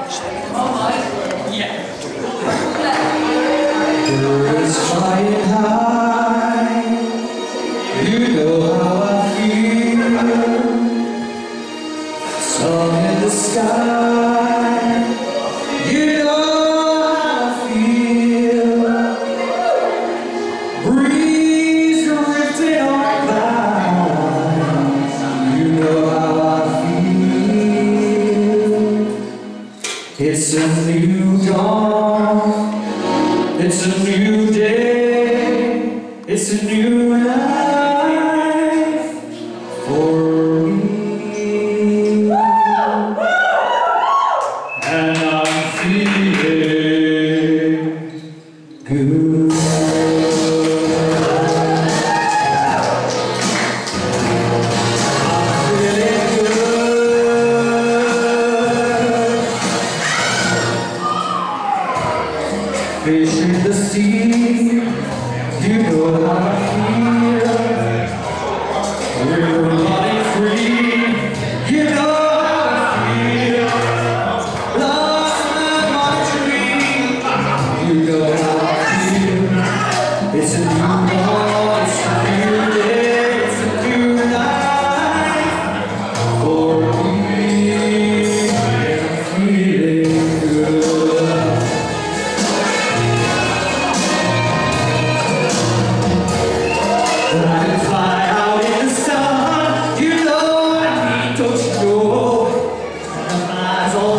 Birds flying high, you know how I feel. Sun in the sky, you know how I feel. Breeze drifting on clouds, you know how I feel. It's a new dawn. It's a new day, it's a new life for me. And I'm feeling good. I'm feeling good. Fish in the sea, you know how I feel. We're running free, you know how I feel. Lost in my tree, you know how I feel. It's a new dawn, it's a new day, it's a new life for me. I'm feeling good. I can fly out in the sun, you know I need, don't you know? My eyes all